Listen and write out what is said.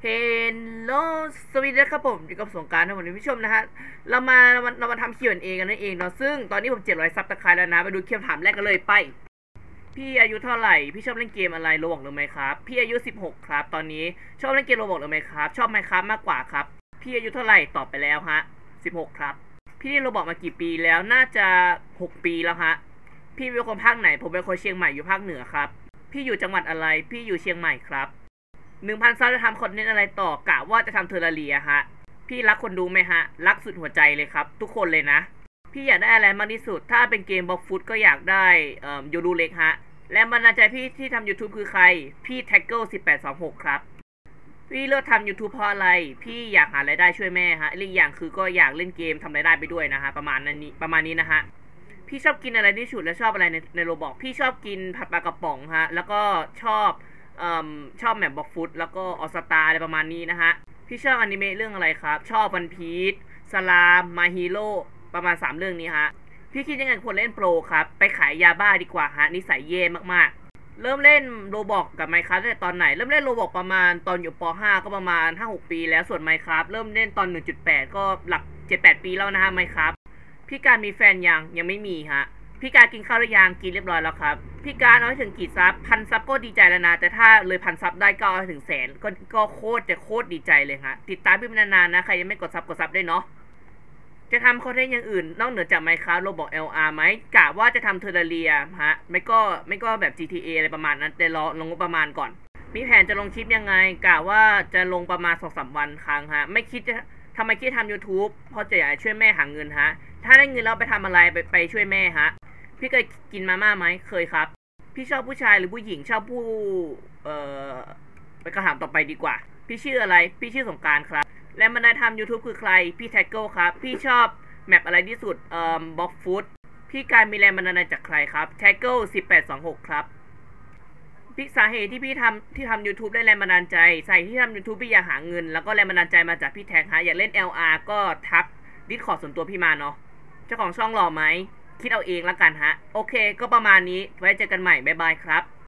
เฮลโลสวัสดีครับผมอยู่กับสงกรานต์นะผมผู้ชมนะฮะเรามาทำ Q&A กันนั่นเองเนาะซึ่งตอนนี้ผม700ซับตะไคร้แล้วนะไปดูคำถามแรกกันเลยไปพี่อายุเท่าไหร่พี่ชอบเล่นเกมอะไรโรบอกหรือไม่ครับพี่อายุ16ครับตอนนี้ชอบเล่นเกมโรบอกหรือไม่ครับชอบไมครับมากกว่าครับพี่อายุเท่าไหร่ตอบไปแล้วฮะ16ครับพี่เล่นโรบอกมากี่ปีแล้วน่าจะ6ปีแล้วฮะพี่เป็นคนภาคไหนผมเป็นคนเชียงใหม่อยู่ภาคเหนือครับพี่อยู่จังหวัดอะไรพี่อยู่เชียงใหม่ครับ1,000ซับจะทำคอนเทนต์อะไรต่อกะว่าจะทำเทอร์เรียฮะพี่รักคนดูไหมฮะรักสุดหัวใจเลยครับทุกคนเลยนะพี่อยากได้อะไรมากที่สุดถ้าเป็นเกมบล็อกฟุตก็อยากได้ยูรูเล็กฮะแรงบันดาลใจพี่ที่ทำ YouTube คือใครพี่แท็กเกิล1826ครับพี่เลือกทำ YouTube เพราะอะไรพี่อยากหารายได้ช่วยแม่ฮะอีกอย่างคือก็อยากเล่นเกมทำรายได้ไปด้วยนะฮะประมาณนี้นะฮะพี่ชอบกินอะไรที่สุดและชอบอะไรในโรบอกพี่ชอบกินผัดปลากระป๋องฮะแล้วก็ชอบแมปบล็อกฟุตแล้วก็ออสตาอะไรประมาณนี้นะฮะพี่ชอบอนิเมะเรื่องอะไรครับชอบวันพีซสลามมาฮีโร่ประมาณ3เรื่องนี้ฮะพี่คิดยังไงควรเล่นโปรครับไปขายยาบ้าดีกว่าฮะนิสัยเย่มากๆเริ่มเล่นโรบอกกับไมค์ครับตั้งแต่ตอนไหนเริ่มเล่นโรบอกประมาณตอนอยู่ป .5 ก็ประมาณ 5-6 ปีแล้วส่วนไมค์ครับเริ่มเล่นตอน 1.8 ก็หลัก 7-8 ปีแล้วนะฮะไมค์ครับพี่การมีแฟนยังไม่มีฮะพี่การกินข้าวหรือยังกินเรียบร้อยแล้วครับพี่การเอาให้ถึงกี่ซับ1,000 ซับก็ดีใจแล้วนะแต่ถ้าเลย1,000 ซับได้ก็เอาให้ถึง100,000ก็โคตรดีใจเลยฮะติดตามพี่นานๆนะใครยังไม่กดซับด้วยเนาะจะทำคอนเทนต์อย่างอื่นนอกเหนือจาก Minecraft Roblox LR ไหมกะว่าจะทำเทอร์เรียฮะไม่ก็แบบ GTA อะไรประมาณนั้นแต่รอลงงบประมาณก่อนมีแผนจะลงคลิปยังไงกะว่าจะลงประมาณ 2-3 วันครั้งฮะไม่คิดจะทำไมคิดทำ YouTube เพราะจะอยากช่วยแม่หาเงินฮะถ้าได้เงินแล้วไปทำอะไรไปช่วยแม่ฮะพี่เคยกินมาม่าไหมเคยครับพี่ชอบผู้ชายหรือผู้หญิงชอบผู้ไปคำถามต่อไปดีกว่าพี่ชื่ออะไรพี่ชื่อสงกรานต์ครับและบรรดาทำ YouTube คือใครพี่แท็กเกิลครับพี่ชอบแมปอะไรที่สุดบล็อกฟุตพี่การมีแรงบันดาลใจจากใครครับแท็กเกิล1826ครับพี่สาเหตุที่พี่ทำ YouTube ได้แรงบันดาลใจใส่ที่ทำ YouTube พี่อยากหาเงินแล้วก็แรงบันดาลใจมาจากพี่แท็กฮะอยากเล่น LR ก็ทักดิสคอร์ดส่วนตัวพี่มาเนาะเจ้าของช่องหล่อไหมคิดเอาเองละกันฮะโอเคก็ประมาณนี้ไว้เจอกันใหม่บ๊ายบายครับ